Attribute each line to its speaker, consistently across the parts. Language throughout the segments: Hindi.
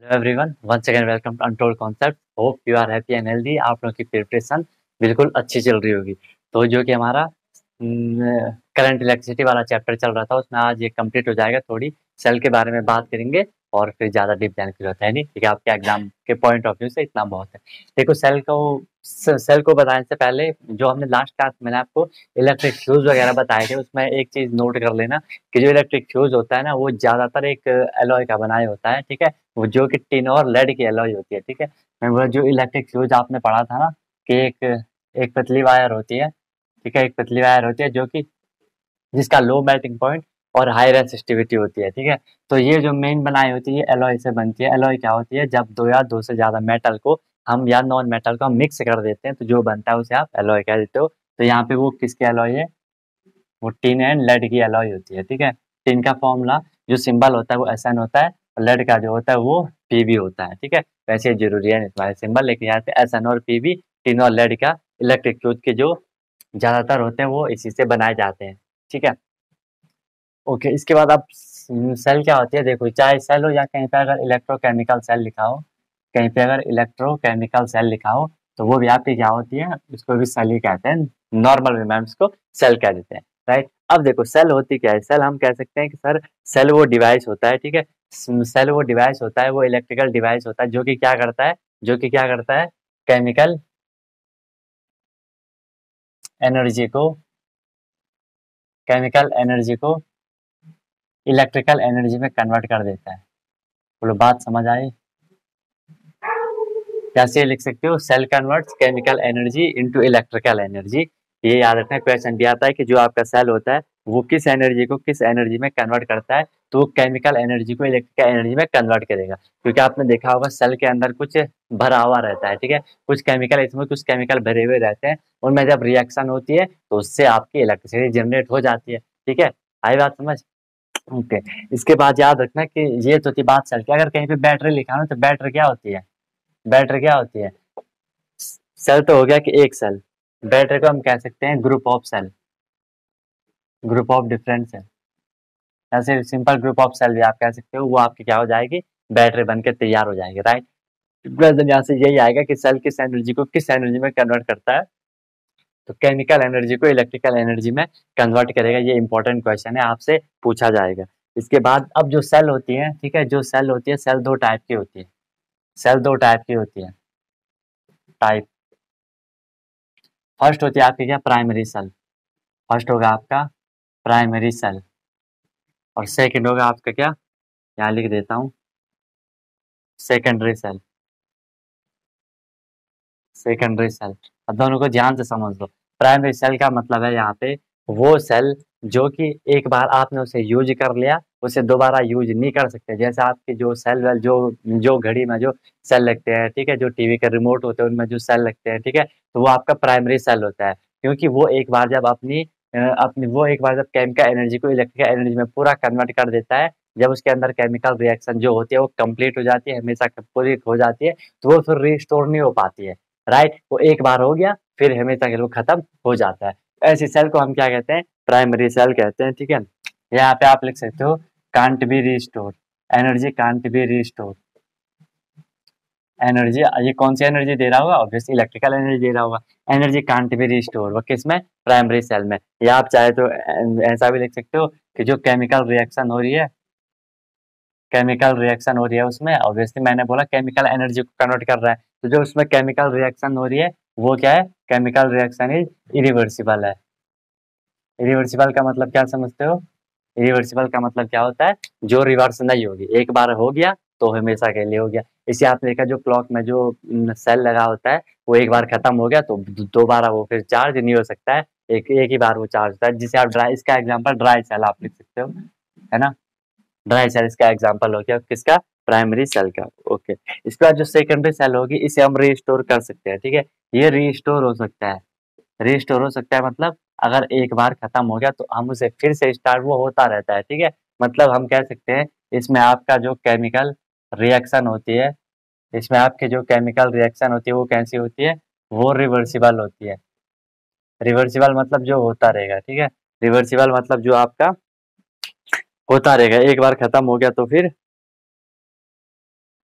Speaker 1: Hello everyone, once again welcome to untold concept. Hope you are happy and healthy. आप लोगों की प्रिपरेशन बिल्कुल अच्छी चल रही होगी। तो जो कि हमारा करंट इलेक्ट्रिसिटी वाला चैप्टर चल रहा था, उसमें आज ये कंप्लीट हो जाएगा। थोड़ी सेल के बारे में बात करेंगे और फिर ज़्यादा डीप जाने की जरूरत है नहीं, ठीक है। आपके एग्जाम के पॉइंट ऑफ व्यू से इतना बहुत है। देखो, सेल को बताने से पहले जो हमने लास्ट क्लास में आपको इलेक्ट्रिक फ्यूज वगैरह बताए थे, उसमें एक चीज़ नोट कर लेना कि जो इलेक्ट्रिक फ्यूज होता है ना, वो ज़्यादातर एक एलॉय का बनाया होता है, ठीक है। वो जो कि टिन और लेड की एलॉय होती है, ठीक है। वो जो इलेक्ट्रिक फ्यूज आपने पढ़ा था ना कि एक एक पतली वायर होती है, ठीक है। एक पतली वायर होती है जो कि जिसका लो मेल्टिंग पॉइंट और हाई रेसिस्टिविटी होती है, ठीक है। तो ये जो मेन बनाई होती है एलॉय से बनती है। एलॉय क्या होती है? जब दो या दो से ज्यादा मेटल को हम या नॉन मेटल को हम मिक्स कर देते हैं तो जो बनता है उसे आप एलॉय कह देते हो। तो यहाँ पे वो किसकी एलॉय है? वो टिन एंड लेड की एलॉय होती है, ठीक है। टिन का फॉर्मूला जो सिंबल होता है वो एसएन होता है, और लेड का जो होता है वो पीबी होता है, ठीक है। वैसे जरूरी है तुम्हारे सिंबल, लेकिन यहाँ पे एसएन और पीबी, टिन और लेड का इलेक्ट्रिक फ्यूज के जो ज्यादातर होते हैं वो इसी से बनाए जाते हैं, ठीक है। ओके, इसके बाद आप सेल क्या होती है? देखो, चाहे सेल हो या कहीं पे अगर इलेक्ट्रोकेमिकल सेल लिखा हो, कहीं पे अगर इलेक्ट्रोकेमिकल सेल लिखा हो तो वो भी आपकी क्या होती है? उसको भी सेल ही कहते हैं। नॉर्मल वे में हम इसको सेल कह देते हैं, राइट। अब देखो, सेल होती क्या है? सेल हम कह सकते हैं कि सर, सेल वो डिवाइस होता है, ठीक है। सेल वो डिवाइस होता है, वो इलेक्ट्रिकल डिवाइस होता है जो कि क्या करता है? जो कि क्या करता है? केमिकल एनर्जी को केमिकल एनर्जी को इलेक्ट्रिकल एनर्जी में कन्वर्ट कर देता है। बोलो, बात समझ आई? कैसे लिख सकते हो? Cell converts chemical energy into electrical energy. ये याद रखना, क्वेश्चन भी आता है कि जो आपका सेल होता है वो किस एनर्जी को किस एनर्जी में कन्वर्ट करता है। तो वो केमिकल एनर्जी को इलेक्ट्रिकल एनर्जी में कन्वर्ट करेगा, क्योंकि आपने देखा होगा सेल के अंदर कुछ भरा हुआ रहता है, ठीक है। कुछ केमिकल, इसमें कुछ केमिकल भरे हुए रहते हैं, उनमें जब रिएक्शन होती है तो उससे आपकी इलेक्ट्रिसिटी जनरेट हो जाती है, ठीक है। आई बात समझ? ओके। इसके बाद याद रखना कि ये तो थी बात सेल की। अगर कहीं पे बैटरी लिखा हो तो बैटरी क्या होती है? बैटरी क्या होती है? सेल तो हो गया कि एक सेल। बैटरी को हम कह सकते हैं group of cell, group of different cell. ऐसे सिंपल ग्रुप ऑफ सेल भी आप कह सकते हो। वो आपकी क्या हो जाएगी? बैटरी बन के तैयार हो जाएगी, राइट। क्वेश्चन यहाँ से यही आएगा कि सेल किस एनर्जी को किस एनर्जी में कन्वर्ट करता है। तो केमिकल एनर्जी को इलेक्ट्रिकल एनर्जी में कन्वर्ट करेगा। ये इंपॉर्टेंट क्वेश्चन है, आपसे पूछा जाएगा। इसके बाद अब जो सेल होती है, ठीक है, जो सेल होती है, सेल दो टाइप की होती है। सेल दो टाइप की होती है। टाइप फर्स्ट होती है आपकी क्या? Primary cell. फर्स्ट होगा आपका प्राइमरी सेल, और सेकंड होगा आपका क्या? यहाँ लिख देता हूँ, सेकेंडरी सेल। Secondary cell. अब दोनों को ध्यान से समझ लो। प्राइमरी सेल का मतलब है यहाँ पे वो सेल जो कि एक बार आपने उसे यूज कर लिया, उसे दोबारा यूज नहीं कर सकते। जैसे आपके जो सेल वेल जो जो घड़ी में जो सेल लगते हैं, ठीक है, जो टीवी के रिमोट होते हैं उनमें जो सेल लगते हैं, ठीक है, तो वो आपका प्राइमरी सेल होता है। क्योंकि वो एक बार जब वो एक बार जब केमिकल एनर्जी को इलेक्ट्रिकल एनर्जी में पूरा कन्वर्ट कर देता है, जब उसके अंदर केमिकल रिएक्शन जो होती है वो कंप्लीट हो जाती है, हमेशा कंप्लीट हो जाती है, तो वो फिर रिस्टोर नहीं हो पाती है, राइट। वो एक बार हो गया फिर हमेशा के लिए खत्म हो जाता है। ऐसी सेल को हम क्या कहते हैं? प्राइमरी सेल कहते हैं, ठीक है। यहाँ पे आप लिख सकते हो can't be restore, energy can't be restore. Energy, ये कौन सी एनर्जी दे रहा होगा? ऑब्वियसली इलेक्ट्रिकल एनर्जी दे रहा होगा। एनर्जी कांट बी रिस्टोर, वो किस में? प्राइमरी सेल में। या आप चाहे तो ऐसा भी लिख सकते हो कि जो केमिकल रिएक्शन हो रही है, केमिकल रिएक्शन हो रही है उसमें, ऑब्वियसली मैंने बोला केमिकल एनर्जी को कन्वर्ट कर रहा है, तो जो उसमें केमिकल रिएक्शन हो रही है वो क्या है? केमिकल रिएक्शन इज इरिवर्सिबल है। इरिवर्सिबल का मतलब क्या समझते हो? इरिवर्सिबल का मतलब क्या होता है? जो रिवर्स नहीं होगी, एक बार हो गया तो हमेशा के लिए हो गया। इसे आपने देखा जो क्लॉक में जो सेल लगा होता है, वो एक बार खत्म हो गया तो दोबारा वो फिर चार्ज नहीं हो सकता है। एक एक ही बार वो चार्ज होता है, जिसे आप ड्राई, इसका एग्जांपल ड्राई सेल आप लिख सकते हो, है ना। ड्राई सेल इसका एग्जांपल हो गया, किसका? प्राइमरी सेल का। ओके। इसके बाद जो सेकेंडरी सेल होगी इसे हम रीस्टोर कर सकते हैं, ठीक है। ये रीस्टोर हो सकता है। रीस्टोर हो सकता है मतलब अगर एक बार खत्म हो गया तो हम उसे फिर से स्टार्ट, वो होता रहता है, ठीक है। मतलब हम कह सकते हैं इसमें आपका जो केमिकल रिएक्शन होती है, इसमें आपकी जो केमिकल रिएक्शन होती है वो कैसी होती है? वो रिवर्सिबल होती है। रिवर्सिबल मतलब जो होता रहेगा, ठीक है। रिवर्सिबल मतलब जो आपका होता रहेगा, एक बार खत्म हो गया तो फिर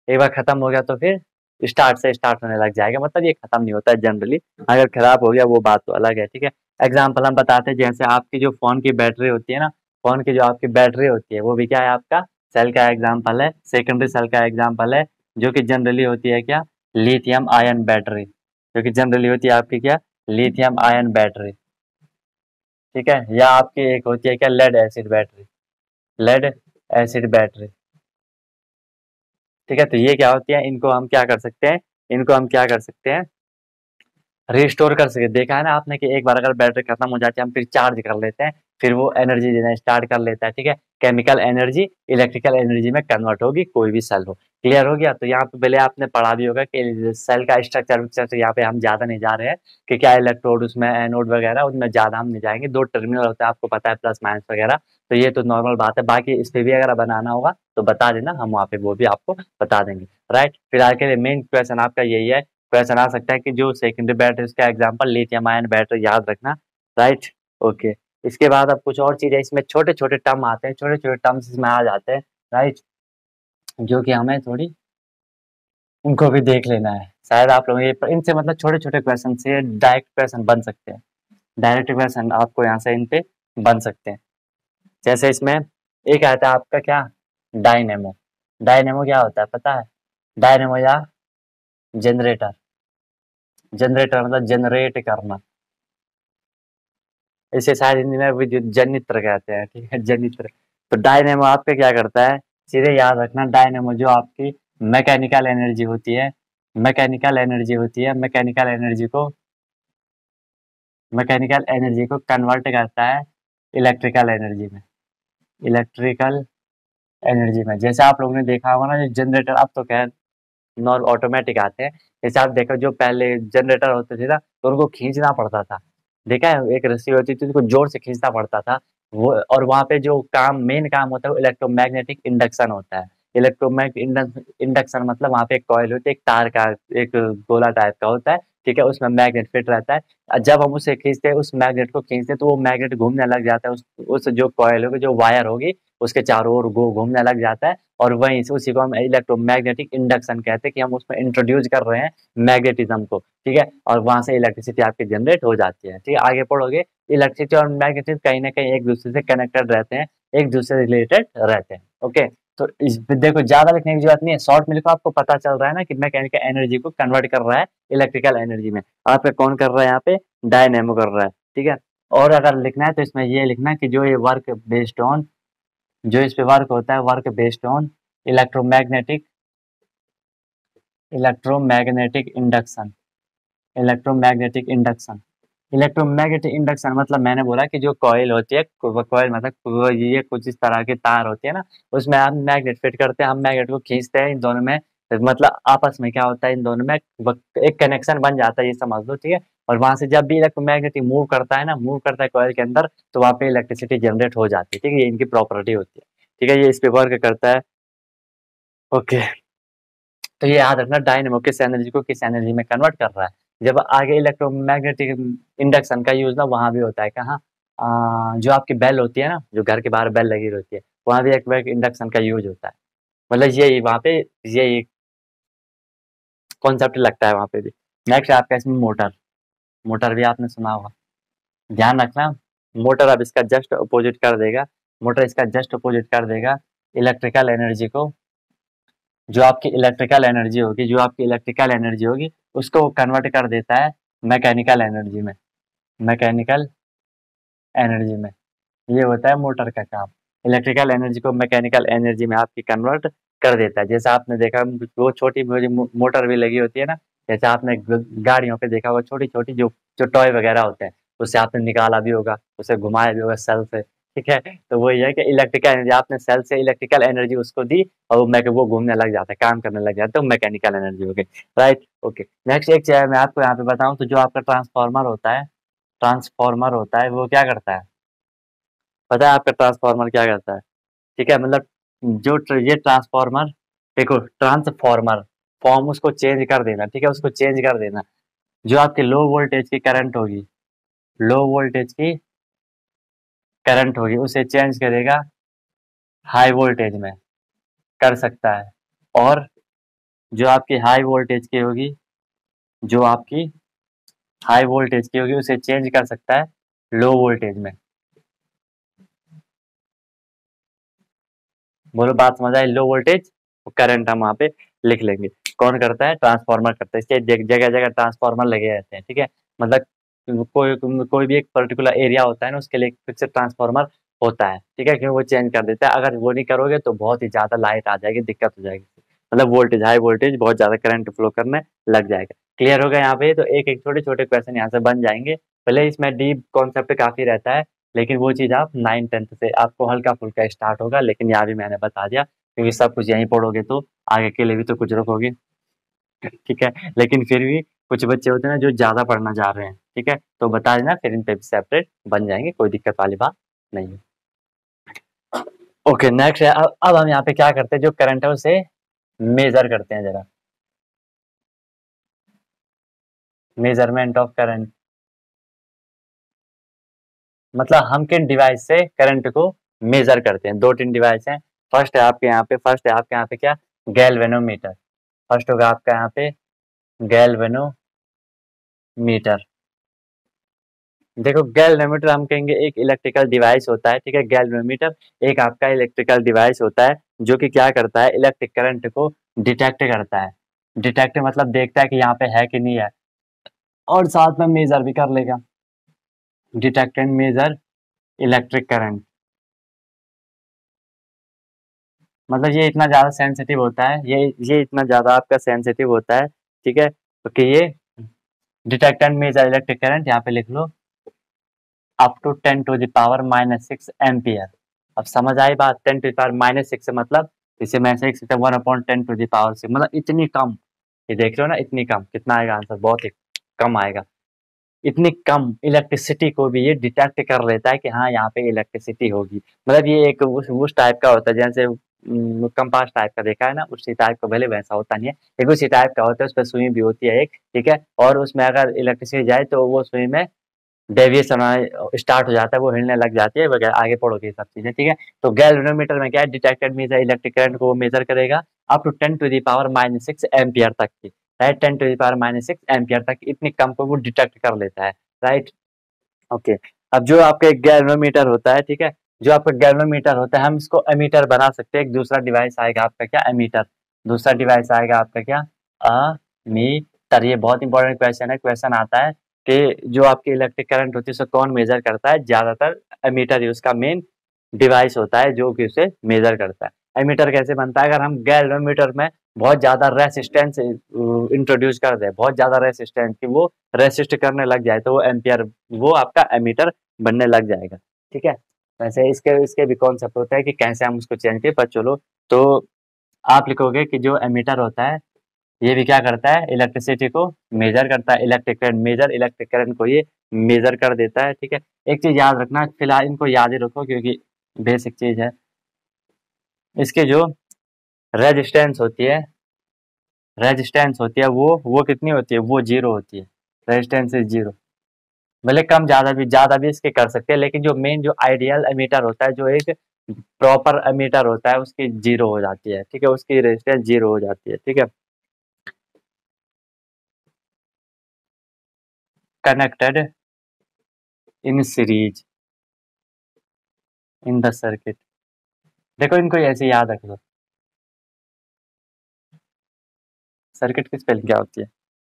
Speaker 1: एक बार खत्म हो गया तो फिर स्टार्ट से स्टार्ट होने लग जाएगा, मतलब ये खत्म नहीं होता है जनरली। अगर खराब हो गया वो बात तो अलग है, ठीक है। एग्जाम्पल हम बताते हैं, जैसे आपकी जो फोन की बैटरी होती है ना, फोन की जो आपकी बैटरी होती है वो भी क्या है, आपका सेल का एग्जाम्पल है, सेकेंडरी सेल का एग्जाम्पल है, जो कि जनरली होती है क्या, लिथियम आयन बैटरी, जो कि जनरली होती है आपकी क्या, लिथियम आयन बैटरी, ठीक है। या आपकी एक होती है क्या, lead acid battery, lead acid battery, ठीक है। तो ये क्या होती है, इनको हम क्या कर सकते हैं, इनको हम क्या कर सकते हैं, रिस्टोर कर सके। देखा है ना आपने कि एक बार अगर बैटरी खत्म हो जाती है हम फिर चार्ज कर लेते हैं, फिर वो एनर्जी देना स्टार्ट कर लेता है, ठीक है। केमिकल एनर्जी इलेक्ट्रिकल एनर्जी में कन्वर्ट होगी, कोई भी सेल हो। क्लियर हो गया। तो यहाँ पे पहले आपने पढ़ा भी होगा कि सेल का स्ट्रक्चर यहाँ पे हम ज्यादा नहीं जा रहे हैं कि क्या इलेक्ट्रोड उसमें, एनोड वगैरह उनमें ज्यादा हम नहीं जाएंगे। दो टर्मिनल होता है आपको पता है, प्लस माइनस वगैरह, तो ये तो नॉर्मल बात है। बाकी इस पे भी अगर बनाना होगा तो बता देना, हम वहाँ पे वो भी आपको बता देंगे, राइट। फिलहाल के लिए मेन क्वेश्चन आपका यही है, क्वेश्चन आ सकता है कि जो सेकेंडरी बैटरी उसका एग्जांपल लिथियम आयन बैटरी, याद रखना, राइट। ओके। इसके बाद अब कुछ और चीजें, इसमें छोटे छोटे टर्म आते हैं, छोटे छोटे टर्म्स इसमें आ जाते हैं, राइट, जो कि हमें थोड़ी उनको भी देख लेना है। शायद आप लोग ये इनसे मतलब छोटे छोटे क्वेश्चन से डायरेक्ट क्वेश्चन बन सकते हैं, डायरेक्ट क्वेश्चन आपको यहाँ से इन पे बन सकते हैं। जैसे इसमें एक आता है आपका क्या, डायनेमो। डायनेमो क्या होता है पता है, डायनेमो या जनरेटर, जनरेटर मतलब जनरेट करना, इसे शायद हिंदी में विद्युत जनित्र कहते हैं, ठीक है, जनित्र। तो डायनेमो आपके क्या करता है, सीधे याद रखना, डायनेमो जो आपकी मैकेनिकल एनर्जी होती है, मैकेनिकल एनर्जी होती है, मैकेनिकल एनर्जी को कन्वर्ट करता है इलेक्ट्रिकल एनर्जी में, इलेक्ट्रिकल एनर्जी में। जैसे आप लोगों ने देखा होगा ना, जो जनरेटर अब तो खैर नॉन ऑटोमेटिक आते हैं, जैसे आप देखो जो पहले जनरेटर होते थे ना तो उनको खींचना पड़ता था, देखा है, एक रस्सी होती थी उनको जोर से खींचना पड़ता था वो। और वहां पे जो काम, मेन काम होता है वो इलेक्ट्रोमैग्नेटिक इंडक्शन होता है। इलेक्ट्रोमैग्नेटिक इंडक्शन मतलब वहां पे एक कॉइल होती है, एक तार का, एक गोला टाइप का होता है, ठीक है, उसमें मैग्नेट फिट रहता है। जब हम उसे खींचते हैं, उस मैग्नेट को खींचते हैं, तो वो मैग्नेट घूमने लग जाता है, उस जो कॉइल होगी, जो वायर होगी, उसके चारों ओर घूमने लग जाता है। और वहीं से उसी को हम इलेक्ट्रोमैग्नेटिक इंडक्शन कहते हैं, कि हम उसमें इंट्रोड्यूस कर रहे हैं मैग्नेटिज्म को, ठीक है। और वहां से इलेक्ट्रिसिटी आपकी जनरेट हो जाती है, ठीक है। आगे पढ़ोगे, इलेक्ट्रिसिटी और मैग्नेटिज्म कहीं ना कहीं एक दूसरे से कनेक्टेड रहते हैं, एक दूसरे से रिलेटेड रहते हैं, ओके। तो इस देखो, ज्यादा लिखने की जरूरत नहीं है, शॉर्ट में लिखो, आपको पता चल रहा है ना कि मैकेनिकल एनर्जी को कन्वर्ट कर रहा है इलेक्ट्रिकल एनर्जी में। आपका कौन कर रहा है यहाँ पे, डायनेमो कर रहा है, ठीक है। और अगर लिखना है तो इसमें ये लिखना कि जो ये वर्क बेस्ड ऑन, जो इस पे वर्क होता है, work based on electromagnetic, electromagnetic induction, electromagnetic induction. Electromagnetic induction मतलब मैंने बोला कि जो कॉइल होती है, कॉइल मतलब ये कुछ इस तरह के तार होते हैं ना, उसमें हम मैग्नेट फिट करते हैं, हम मैग्नेट को खींचते हैं इन दोनों में, मतलब आपस में क्या होता है, इन दोनों में एक कनेक्शन बन जाता है, ये समझ लो, ठीक है। और वहां से जब भी इलेक्ट्रोमैग्नेटिक मूव करता है ना, मूव करता है कॉइल के अंदर, तो वहां पे इलेक्ट्रिसिटी जनरेट हो जाती है, ठीक है, ये इनकी प्रॉपर्टी होती है, ठीक है। ये इस पे वर्क करता है, ओके। तो ये याद रखना, डायनेमो किस एनर्जी को किस एनर्जी में कन्वर्ट कर रहा है। जब आगे इलेक्ट्रोमैग्नेटिक इंडक्शन का यूज ना वहां भी होता है, कहाँ, जो आपकी बेल होती है ना, जो घर के बाहर बेल लगी रहती है, वहां भी एक इंडक्शन का यूज होता है, मतलब यही वहां पे, यही कॉन्सेप्ट लगता है वहां पे भी। नेक्स्ट आपका इसमें मोटर, मोटर भी आपने सुना होगा, ध्यान रखना, मोटर अब इसका जस्ट अपोजिट कर देगा, मोटर इसका जस्ट अपोजिट कर देगा इलेक्ट्रिकल एनर्जी को। जो आपकी इलेक्ट्रिकल एनर्जी होगी, जो आपकी इलेक्ट्रिकल एनर्जी होगी, उसको वो कन्वर्ट कर देता है मैकेनिकल एनर्जी में, मैकेनिकल एनर्जी में। ये होता है मोटर का काम, इलेक्ट्रिकल एनर्जी को मैकेनिकल एनर्जी में आपकी कन्वर्ट कर देता है। जैसे आपने देखा, वो छोटी मोटर भी लगी होती है ना, जैसे आपने गाड़ियों पे देखा होगा, छोटी छोटी जो जो टॉय वगैरह होते हैं, उससे आपने निकाला भी होगा, उसे घुमाया भी होगा सेल से, ठीक है। तो वही है कि इलेक्ट्रिकल एनर्जी, आपने सेल से इलेक्ट्रिकल एनर्जी उसको दी, और वो घूमने लग जाता है, काम करने लग जाता है, तो मैकेनिकल एनर्जी हो गई, राइट, ओके। नेक्स्ट एक चीज मैं आपको यहाँ पे बताऊं, तो जो आपका ट्रांसफार्मर होता है, ट्रांसफार्मर होता है, वो क्या करता है पता है आपका, ट्रांसफार्मर क्या करता है, ठीक है, मतलब ये ट्रांसफार्मर, देखो ट्रांसफार्मर, फॉर्म उसको चेंज कर देना, ठीक है, उसको चेंज कर देना। जो आपकी लो वोल्टेज की करंट होगी, लो वोल्टेज की करंट होगी, उसे चेंज करेगा हाई वोल्टेज में, कर सकता है। और जो आपकी हाई वोल्टेज की होगी, जो आपकी हाई वोल्टेज की होगी उसे चेंज कर सकता है लो वोल्टेज में। बोलो बात समझ आई? लो वोल्टेज करंट हम वहाँ पे लिख लेंगे। कौन करता है? ट्रांसफार्मर करता है। इसके जगह जगह ट्रांसफार्मर लगे रहते हैं, ठीक है। मतलब कोई भी एक पर्टिकुलर एरिया होता है ना, उसके लिए फिक्स ट्रांसफार्मर होता है, ठीक है, क्योंकि वो चेंज कर देता है। अगर वो नहीं करोगे तो बहुत ही ज्यादा लाइट आ जाएगी, दिक्कत हो जाएगी, मतलब वोल्टेज हाई वोल्टेज बहुत ज्यादा करंट फ्लो करने लग जाएगा। क्लियर होगा यहाँ पे? तो एक एक छोटे छोटे क्वेश्चन यहाँ से बन जाएंगे। भले इसमें डीप कॉन्सेप्ट काफी रहता है, लेकिन वो चीज आप 9th 10th से आपको हल्का फुल्का स्टार्ट होगा, लेकिन यहाँ भी मैंने बता दिया क्योंकि सब कुछ यहीं पढ़ोगे तो आगे के लिए भी तो कुछ रखोगे, ठीक है। लेकिन फिर भी कुछ बच्चे होते हैं ना जो ज्यादा पढ़ना चाह रहे हैं, ठीक है, तो बता देना, फिर इन पे सेपरेट बन जाएंगे, कोई दिक्कत वाली बात नहीं है। ओके, नेक्स्ट है, अब हम यहाँ पे क्या करते हैं, जो करंट है उसे मेजर करते हैं जरा। मेजरमेंट ऑफ करंट मतलब हम किन डिवाइस से करंट को मेजर करते हैं। दो तीन डिवाइस हैं। फर्स्ट है आपके यहाँ पे क्या? गैल्वेनोमीटर। फर्स्ट होगा आपका यहाँ पे गैल्वेनोमीटर। देखो, गैल्वेनोमीटर हम कहेंगे एक इलेक्ट्रिकल डिवाइस होता है, ठीक है। गैल्वेनोमीटर एक आपका इलेक्ट्रिकल डिवाइस होता है जो कि क्या करता है, इलेक्ट्रिक करंट को डिटेक्ट करता है। डिटेक्ट मतलब देखता है कि यहाँ पे है कि नहीं है, और साथ में मेजर भी कर लेगा। Detect and measure electric current, मतलब ये इतना ज्यादा सेंसिटिव होता है, ये इतना ज्यादा आपका सेंसिटिव होता है, ठीक है। तो कि ये detect and measure electric current यहाँ पे लिख लो अप टू 10⁻⁻⁶ एम्पियर। अब समझ आई बात? 10⁻⁻⁶ मतलब इसे मैं ऐसे लिख सकता हूँ 1/10⁻⁶, मतलब इतनी कम। ये देख रहे हो ना, इतनी कम। कितना आएगा आंसर? बहुत ही कम आएगा। इतनी कम इलेक्ट्रिसिटी को भी ये डिटेक्ट कर लेता है कि हाँ यहाँ पे इलेक्ट्रिसिटी होगी। मतलब ये एक उस टाइप का होता है, जैसे कंपास टाइप का देखा है ना, उसी टाइप का। भले वैसा होता नहीं है, एक उसी टाइप का होता है, उस पर सुई भी होती है एक, ठीक है। और उसमें अगर इलेक्ट्रिसिटी जाए तो वो सुई में डेविएशन स्टार्ट हो जाता है, वो हिलने लग जाती है वगैरह। आगे पढ़ोगे ये सब चीजें, ठीक है। तो गैल्वेनोमीटर में क्या है, डिटेक्टेड मेजर इलेक्ट्रिक करंट को वो मेजर करेगा अप टू 10⁻⁻⁶ एम्पियर तक की, राइट। 10⁻⁻⁶ एम्पियर तक इतनी कम को वो डिटेक्ट कर लेता है, राइट। ओके। अब जो आपका एक गैल्वेनोमीटर होता है, ठीक है, जो आपका गैल्वेनोमीटर होता है, हम इसको एमीटर बना सकते हैं। एक दूसरा डिवाइस आएगा आपका क्या? एमीटर। दूसरा डिवाइस आएगा आपका क्या? अमीटर। ये बहुत इंपॉर्टेंट क्वेश्चन है। क्वेश्चन आता है कि जो आपकी इलेक्ट्रिक करंट होती है उसे कौन मेजर करता है? ज्यादातर एमीटर ही उसका मेन डिवाइस होता है जो कि उसे मेजर करता है। एमीटर कैसे बनता है? अगर हम गैल्वेनोमीटर में बहुत ज्यादा रेसिस्टेंस इंट्रोड्यूस कर दे, बहुत ज्यादा रेसिस्टेंस की वो रेसिस्ट करने लग जाए, तो वो एम्पियर, वो आपका एमीटर बनने लग जाएगा, ठीक है। वैसे इसके इसके भी कॉन्सेप्ट होता है कि कैसे हम उसको चेंज करें, पर चलो। तो आप लिखोगे कि जो एमीटर होता है ये भी क्या करता है? इलेक्ट्रिसिटी को मेजर करता है। Electric current measure, electric current को ये मेजर कर देता है, ठीक है। एक चीज याद रखना, फिलहाल इनको याद ही रखो क्योंकि बेसिक चीज है। इसके जो रेजिस्टेंस होती है, वो कितनी होती है? वो जीरो होती है। Resistance is zero. भले कम ज्यादा भी इसके कर सकते हैं, लेकिन जो मेन जो आइडियल एमीटर होता है, जो एक प्रॉपर एमीटर होता है, उसकी जीरो हो जाती है, ठीक है, उसकी रेजिस्टेंस जीरो हो जाती है, ठीक है। Connected in series in the circuit. देखो इनको ऐसे याद रख लो। सर्किट की स्पेलिंग क्या होती है?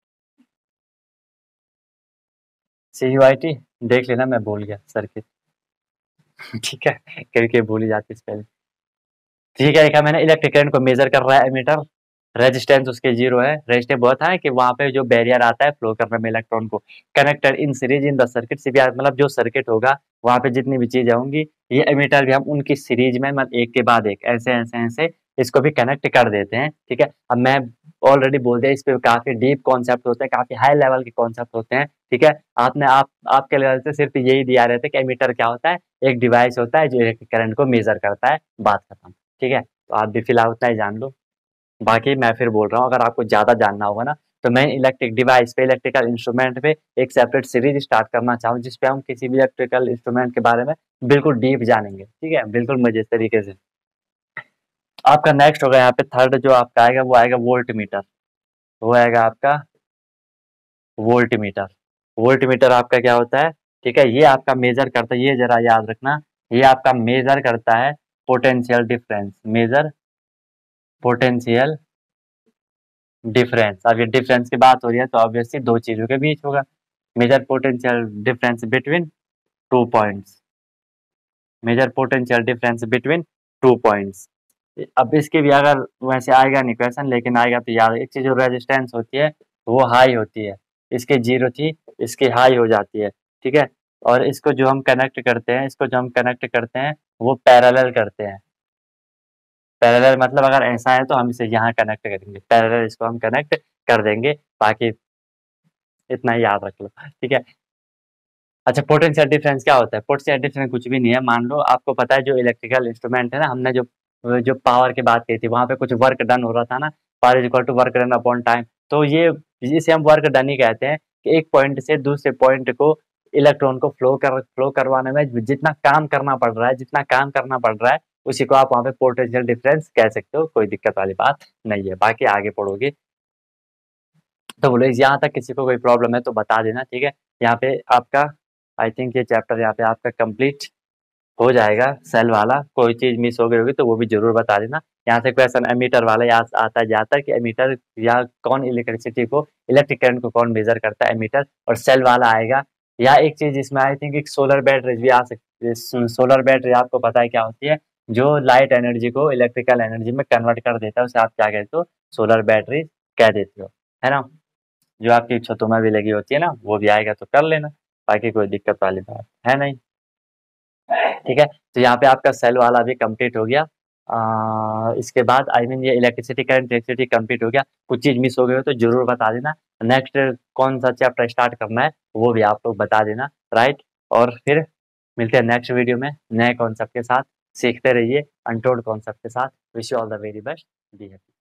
Speaker 1: CUIT। देख लेना, मैं भूल गया सर्किट। ठीक है, करके भूल ही जाती स्पेलिंग। ठीक है, देखा मैंने, इलेक्ट्रिक करंट को मेजर कर रहा है एमीटर। रेजिस्टेंस उसके जीरो है। रेजिस्टेंस बहुत है कि वहां पे जो बैरियर आता है फ्लो करने में इलेक्ट्रॉन को। Connected in series in the circuit, series मतलब जो सर्किट होगा वहां पे जितनी भी चीजें होंगी, ये एमीटर भी हम उनकी सीरीज में, मतलब एक के बाद एक, ऐसे ऐसे ऐसे इसको भी कनेक्ट कर देते हैं, ठीक है। अब मैं ऑलरेडी बोल दिया, इस पे काफी डीप कॉन्सेप्ट होते हैं, काफी हाई लेवल के कॉन्सेप्ट होते हैं, ठीक है। आपके लेवल से सिर्फ यही दिया रहता है कि एमीटर क्या होता है? एक डिवाइस होता है जो इलेक्ट्रिक करंट को मेजर करता है, बात खत्म, ठीक है। तो आप भी फिलहाल उतना ही जान लो। बाकी मैं फिर बोल रहा हूँ, अगर आपको ज्यादा जानना होगा ना, तो मैं इलेक्ट्रिक डिवाइस पे, इलेक्ट्रिकल इंस्ट्रूमेंट पे एक सेपरेट सीरीज स्टार्ट करना चाहूँ, जिसपे हम किसी भी इलेक्ट्रिकल इंस्ट्रूमेंट के बारे में बिल्कुल डीप जानेंगे, ठीक है, बिल्कुल मजे तरीके से। आपका नेक्स्ट होगा यहाँ पे थर्ड जो आपका आएगा वो आएगा वोल्ट मीटर। वो आएगा आपका वोल्ट मीटर। वोल्ट मीटर आपका क्या होता है, ठीक है, ये आपका मेजर करता है, ये जरा याद रखना, ये आपका मेजर करता है potential difference, measure potential difference. अब ये डिफरेंस की बात हो रही है तो ऑब्वियसली दो चीजों के बीच होगा, measure potential difference between two points, measure potential difference between two points. अब इसके भी अगर वैसे आएगा नहीं क्वेश्चन, लेकिन आएगा तो याद, एक चीज जो रेजिस्टेंस होती है वो हाई होती है, इसके जीरो थी, इसकी हाई हो जाती है, ठीक है। और इसको जो हम कनेक्ट करते हैं, इसको जो हम कनेक्ट करते हैं वो पैरेलल करते हैं। पैरेलल मतलब अगर ऐसा है तो हम इसे यहाँ कनेक्ट करेंगे, पैरेलल इसको हम कनेक्ट कर देंगे, बाकी इतना ही याद रख लो, ठीक है। अच्छा, पोटेंशियल डिफरेंस क्या होता है? पोटेंशियल डिफरेंस कुछ भी नहीं है, मान लो आपको पता है जो इलेक्ट्रिकल इंस्ट्रूमेंट है ना, हमने जो जो पावर की बात की थी वहां पे कुछ वर्क डन हो रहा था ना, power is equal to work done upon time. तो ये इसे हम वर्क डन ही कहते हैं कि एक पॉइंट से दूसरे पॉइंट को इलेक्ट्रॉन को फ्लो करवाने में जितना काम करना पड़ रहा है, जितना काम करना पड़ रहा है, उसी को आप वहाँ पे पोटेंशियल डिफरेंस कह सकते हो, कोई दिक्कत वाली बात नहीं है। बाकी आगे पढ़ोगे तो बोलो, यहाँ तक किसी को कोई प्रॉब्लम है तो बता देना, ठीक है। यहाँ पे आपका आई थिंक ये चैप्टर यहाँ पे आपका कंप्लीट हो जाएगा। सेल वाला कोई चीज मिस हो गई होगी तो वो भी जरूर बता देना। यहाँ से क्वेश्चन एमीटर वाला याद आता है जाता है कि एमीटर या कौन इलेक्ट्रिसिटी को, इलेक्ट्रिक करंट को कौन मेजर करता है, एमीटर। और सेल वाला आएगा। या एक चीज इसमें आई थिंक एक सोलर बैटरी भी आ सकती है। सोलर बैटरी आपको पता है क्या होती है, जो लाइट एनर्जी को इलेक्ट्रिकल एनर्जी में कन्वर्ट कर देता है, उसे आप क्या कहते हो, सोलर बैटरी कह देते हो, है ना। जो आपकी छतों में भी लगी होती है ना, वो भी आएगा तो कर लेना, बाकी कोई दिक्कत वाली बात है नहीं, ठीक है। तो यहाँ पे आपका सेल वाला भी कंप्लीट हो गया। इसके बाद आई मीन ये इलेक्ट्रिसिटी करंट इलेक्ट्रिसिटी कंप्लीट हो गया। कुछ चीज मिस हो गई हो तो जरूर बता देना। नेक्स्ट कौन सा चैप्टर स्टार्ट करना है वो भी आप लोग बता देना, राइट। और फिर मिलते हैं नेक्स्ट वीडियो में नए कॉन्सेप्ट के साथ। सीखते रहिए अनटोल्ड कॉन्सेप्ट के साथ। Wish you all the very best, be happy.